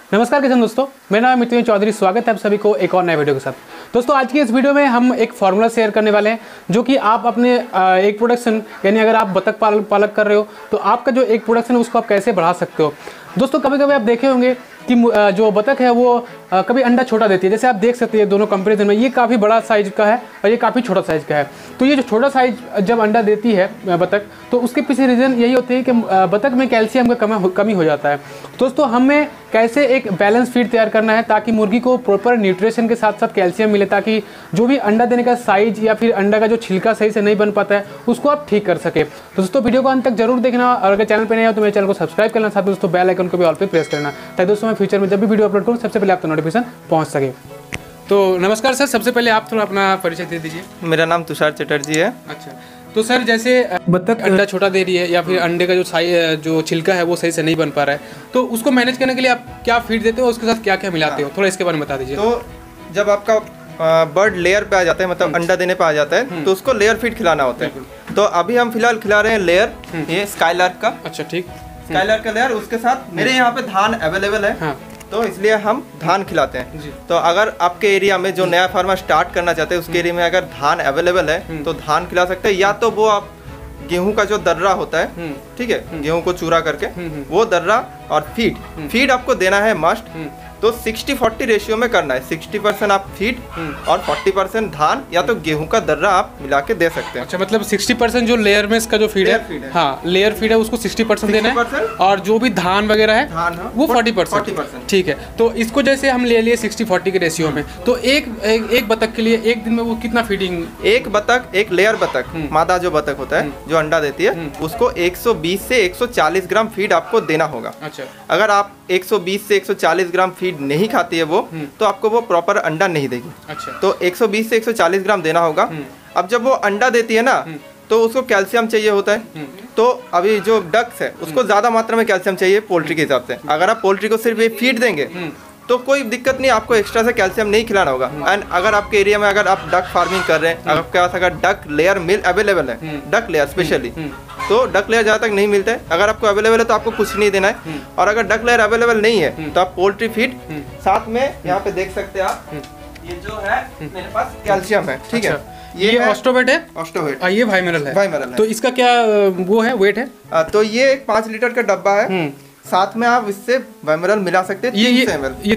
नमस्कार किसान दोस्तों, मेरा नाम मित्र चौधरी। स्वागत है आप सभी को एक और नए वीडियो के साथ। दोस्तों आज की इस वीडियो में हम एक फार्मूला शेयर करने वाले हैं जो कि आप अपने एक प्रोडक्शन यानी अगर आप बतख पालक कर रहे हो तो आपका जो एक प्रोडक्शन है उसको आप कैसे बढ़ा सकते हो। दोस्तों कभी कभी आप देखे होंगे कि जो बतख है वो कभी अंडा छोटा देती है। जैसे आप देख सकते हैं दोनों कंपेरिजन में, ये काफ़ी बड़ा साइज का है और ये काफ़ी छोटा साइज का है। तो ये जो छोटा साइज जब अंडा देती है बतख, तो उसके पीछे रीज़न यही होती है कि बतख में कैल्शियम का कमी हो जाता है। दोस्तों हमें कैसे एक बैलेंस फीड तैयार करना है ताकि मुर्गी को प्रॉपर न्यूट्रिशन के साथ साथ कैल्शियम मिले, ताकि जो भी अंडा देने का साइज या फिर अंडा का जो छिलका सही से नहीं बन पाता है उसको आप ठीक कर सके। तो दोस्तों वीडियो को अंत तक जरूर देखना और अगर चैनल पर नहीं हो तो मेरे चैनल को सब्सक्राइब करना, साथ दोस्तों बेल आइकन को भी ऑल पे प्रेस करना ताकि दोस्तों मैं फ्यूचर में जब भी वीडियो अपलोड करूँ सबसे पहले आप तक नोटिफिकेशन पहुँच सके। तो नमस्कार सर, सबसे पहले आप थोड़ा अपना परिचय दे दीजिए। मेरा नाम तुषार चटर्जी है। अच्छा, तो सर जैसे बतख अंडा छोटा दे रही है या फिर अंडे का जो छिलका है वो सही से नहीं बन पा रहा है, तो उसको मैनेज करने के लिए आप क्या फीड देते हो, उसके साथ क्या क्या मिलाते हो, थोड़ा इसके बारे में बता दीजिए। तो जब आपका बर्ड लेयर पे आ जाता है, मतलब अंडा देने पे आ जाता है, तो उसको लेयर फीड खिलाना होता है। तो अभी हम फिलहाल खिला रहे हैं लेयर, ये स्काईलार्क का। अच्छा ठीक, स्काईलार्क का लेयर। उसके साथ मेरे यहाँ पे धान अवेलेबल है। हाँ। तो इसलिए हम धान खिलाते हैं। तो अगर आपके एरिया में जो नया फार्मर स्टार्ट करना चाहते हैं उसके एरिया में अगर धान अवेलेबल है तो धान खिला सकते हैं, या तो वो आप गेहूं का जो दर्रा होता है, ठीक है, गेहूं को चूरा करके वो दर्रा और फीड आपको देना है मस्ट। तो 60-40 रेशियो में करना है। 60% आप फीड और 40% धान या तो गेहूं का दर्रा आप मिला के दे सकते हैं। अच्छा, मतलब 60% जो लेयर में इसका जो फीड है, हाँ लेयर फीड है उसको 60% देना है और जो भी धान वगैरह है वो 40%। ठीक है, तो इसको जैसे हम ले लिए 60-40 के रेशियो में, तो एक बतख के लिए एक दिन में वो कितना फीडिंग? एक बतख, एक लेयर बतख, मादा जो बतख होता है जो अंडा देती है, उसको 120 से 140 ग्राम फीड आपको देना होगा। अच्छा, अगर आप 120 से 140 ग्राम फीड नहीं खाती है वो, तो आपको वो प्रॉपर अंडा नहीं देगी। अच्छा, तो 120 से 140 ग्राम देना होगा। अब जब वो अंडा देती है ना, तो उसको कैल्शियम चाहिए होता है। तो अभी जो डक्स है उसको ज्यादा मात्रा में कैल्शियम चाहिए पोल्ट्री के हिसाब से। अगर आप पोल्ट्री को सिर्फ ये फीड देंगे तो कोई दिक्कत नहीं, आपको एक्स्ट्रा से कैल्शियम नहीं खिलाना होगा। एंड अगर आपके एरिया में अगर आप डक फार्मिंग कर रहे हैं, आपके पास अगर डक लेयर मिल अवेलेबल है, डक लेयर स्पेशली, तो डक लेयर जहाँ तक नहीं मिलता है, अगर आपको अवेलेबल है तो आपको कुछ नहीं देना है। और अगर डक लेयर अवेलेबल नहीं है तो आप पोल्ट्री फीड साथ में यहाँ पे देख सकते हैं आप, ये जो है मेरे पास कैल्शियम है। ठीक है, ये ऑस्टोवेट है। ऑस्टोवेट, ये वाइमिनरल है। वाइमिनरल है। तो इसका क्या वो है, वेट है? तो ये एक 5 लीटर का डब्बा है। साथ में आप इससे वाइमिनरल मिला सकते हैं। ये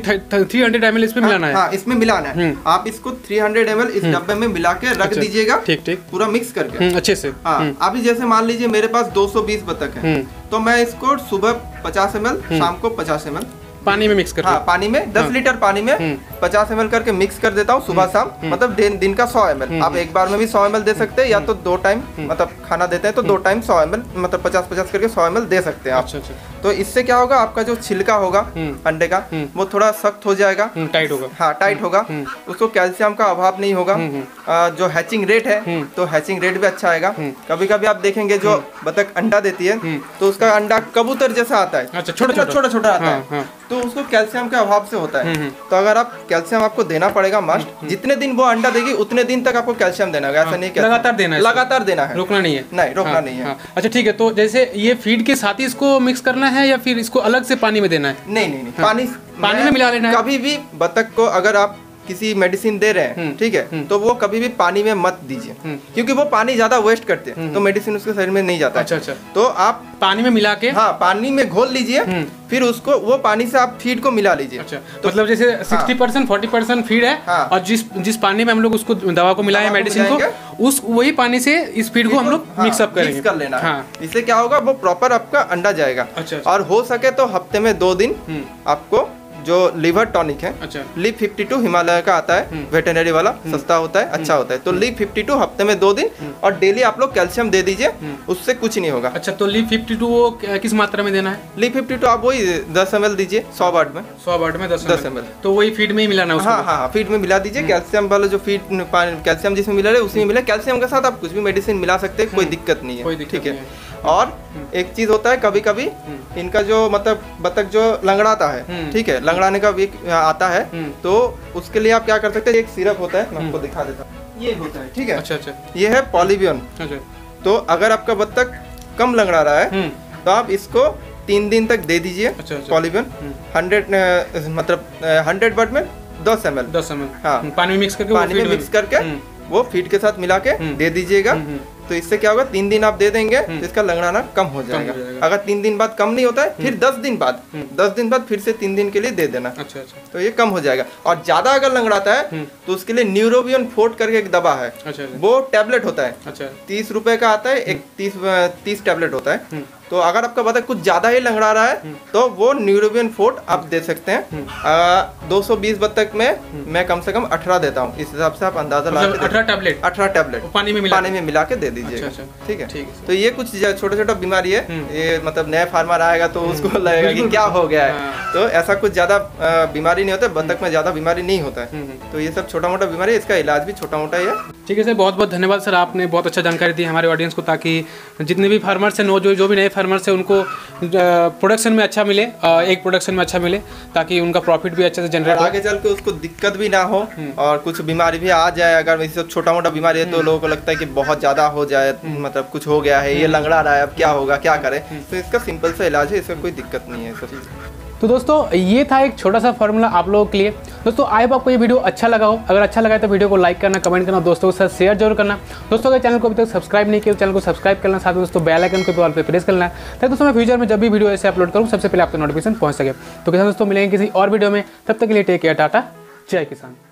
300 ml इसमें मिलाना है। हाँ, इसमें मिलाना है। आप इसको 300 ml इस डब्बे में मिला के रख दीजिएगा। ठीक ठीक, पूरा मिक्स करके अच्छे से। हाँ, अभी जैसे मान लीजिए मेरे पास 220 बतख है, तो मैं इसको सुबह 50 ml, शाम को 50 ml पानी में मिक्स करके, हाँ पानी में 10 लीटर पानी में 50 ml करके मिक्स कर देता हूँ सुबह शाम। मतलब दिन का 100 ml। आप एक बार में भी 100 ml दे सकते हैं, या तो 2 टाइम मतलब खाना देते हैं तो 2 टाइम 100 ml, मतलब 50-50 करके 100 ml दे सकते हैं आप। अच्छा। तो इससे क्या होगा, आपका जो छिलका होगा अंडे का वो थोड़ा सख्त हो जाएगा, टाइट होगा। हाँ, टाइट होगा। उसको कैल्शियम का अभाव नहीं होगा। जो हैचिंग रेट है तो हैचिंग रेट भी अच्छा आएगा। कभी कभी आप देखेंगे जो बतख अंडा देती है तो उसका अंडा कबूतर जैसा आता है, छोटा आता है, तो उसको कैल्शियम के अभाव से होता है। तो अगर आप कैल्शियम आपको देना पड़ेगा मस्ट। जितने दिन वो अंडा देगी उतने दिन तक आपको कैल्शियम देना होगा। ऐसा नहीं कि लगातार देना है, रोकना नहीं है। नहीं, रोकना नहीं है। अच्छा ठीक है, तो जैसे ये फीड के साथ ही इसको मिक्स करना है या फिर इसको अलग से पानी में देना है? नहीं, पानी में मिला लेना है। कभी भी बतख को अगर आप किसी मेडिसिन दे रहे हैं, ठीक है, तो वो कभी भी पानी में मत दीजिए, क्योंकि वो पानी ज्यादा वेस्ट करते हैं, तो मेडिसिन उसके शरीर में नहीं जाता। अच्छा, तो आप पानी में मिला के, हाँ, पानी में घोल लीजिए, फिर उसको वो पानी से आप फीड को मिला लीजिए। अच्छा, तो मतलब जैसे 60% 40% फीड है, और जिस पानी में हम लोग उसको दवा को मिलाएं, मेडिसिन को, उस वही पानी से इस फीड को हम लोग मिक्सअप करेंगे, कर लेना। हाँ, इससे क्या होगा, वो प्रॉपर आपका अंडा जाएगा। अच्छा, और हो सके तो हफ्ते में 2 दिन आपको जो लिवर टॉनिक है, अच्छा, लिव 52 हिमालय का आता है, वेटरनरी वाला, सस्ता होता है, अच्छा होता है। तो लिव 52 हफ्ते में 2 दिन और डेली आप लोग कैल्शियम दे दीजिए, उससे कुछ नहीं होगा। अच्छा, तो लिव 52 वो किस मात्रा में देना है? लिव 52 आप वही 10 ml दीजिए 100 बार्ड में। 100 बार्ड में 10 ml, तो वही फीड में ही मिलाना है? हाँ, फीड में मिला दीजिए। कैल्शियम वाला जो फीड, कैल्शियम जिसमें मिला रहे उसी में मिला। कैल्शियम के साथ आप कुछ भी मेडिसिन मिला सकते हैं, कोई दिक्कत नहीं है। ठीक है। और एक चीज होता है, कभी कभी इनका जो मतलब बतख जो लंगड़ाता है, ठीक है, लंगड़ाने का वीक आता है, तो उसके लिए आप क्या कर सकते हैं, एक सिरप होता है, मैं आपको दिखा देता हूँ, ये होता है। ठीक है। अच्छा, ये है पॉलीबियन। तो अगर आपका बतख कम लंगड़ा रहा है तो आप इसको 3 दिन तक दे दीजिए। पॉलीविन 100 मतलब 100 बट में 10 ml हाँ पानी में मिक्स करके वो फीड के साथ मिला के दे दीजिएगा। तो इससे क्या होगा, 3 दिन आप दे देंगे तो इसका लंगड़ाना कम हो जाएगा। अगर 3 दिन बाद कम नहीं होता है फिर 10 दिन बाद फिर से 3 दिन के लिए दे देना। अच्छा। तो ये कम हो जाएगा। और ज्यादा अगर लंगड़ाता है तो उसके लिए न्यूरोबियन फोर्ट करके एक दवा है। वो टैबलेट होता है। 30 रुपए का आता है, एक 30 टैबलेट होता है। तो अगर आपका बतख कुछ ज्यादा ही लंगड़ा रहा है तो वो न्यूरोबियन फोर्ट आप दे सकते हैं। 220 बतख में मैं कम से कम 18 देता हूँ। इस हिसाब से आप अंदाजा लगा के 18 टैबलेट पानी में मिला के दे दीजिएगा। ठीक है। तो ये कुछ छोटा छोटा बीमारी है, ये मतलब नया फार्मर आएगा तो उसको लगेगा कि क्या हो गया है। तो ऐसा कुछ ज्यादा बीमारी नहीं होता, बतख में ज्यादा बीमारी नहीं होता है। तो ये सब छोटा मोटा बीमारी है, इसका इलाज भी छोटा मोटा ही है। ठीक है सर, बहुत बहुत धन्यवाद सर, आपने बहुत अच्छा जानकारी दी हमारे ऑडियंस को, ताकि जितने भी फार्मर्स हैं, जो भी नए फार्मर्स हैं, उनको प्रोडक्शन में अच्छा मिले, एक प्रोडक्शन में अच्छा मिले, ताकि उनका प्रॉफिट भी अच्छे से जनरेट हो, आगे चल के उसको दिक्कत भी ना हो और कुछ बीमारी भी आ जाए। अगर वैसे सब छोटा मोटा बीमारी है तो लोगों को लगता है कि बहुत ज़्यादा हो जाए, मतलब कुछ हो गया है, ये लंगड़ा रहा है, अब क्या होगा, क्या करें। तो इसका सिंपल सा इलाज है, इसका कोई दिक्कत नहीं है सब। तो दोस्तों ये था एक छोटा सा फार्मूला आप लोगों के लिए। दोस्तों आई होप आपको ये वीडियो अच्छा लगा हो। अगर अच्छा लगा है तो वीडियो को लाइक करना, कमेंट करना, दोस्तों के साथ शेयर जरूर करना। दोस्तों अगर चैनल को अभी तक सब्सक्राइब नहीं किया तो चैनल को सब्सक्राइब करना, साथ में दोस्तों बेल आइकन को ऑल पे प्रेस करना ताकि दोस्तों मैं फ्यूचर में जब भी वीडियो ऐसे अपलोड करूँ सबसे पहले आपको नोटिफिकेशन पहुँच सके। तो किसान दोस्तों मिलेंगे किसी और वीडियो में, तब तक के लिए टेक केयर, टाटा, जय किसान।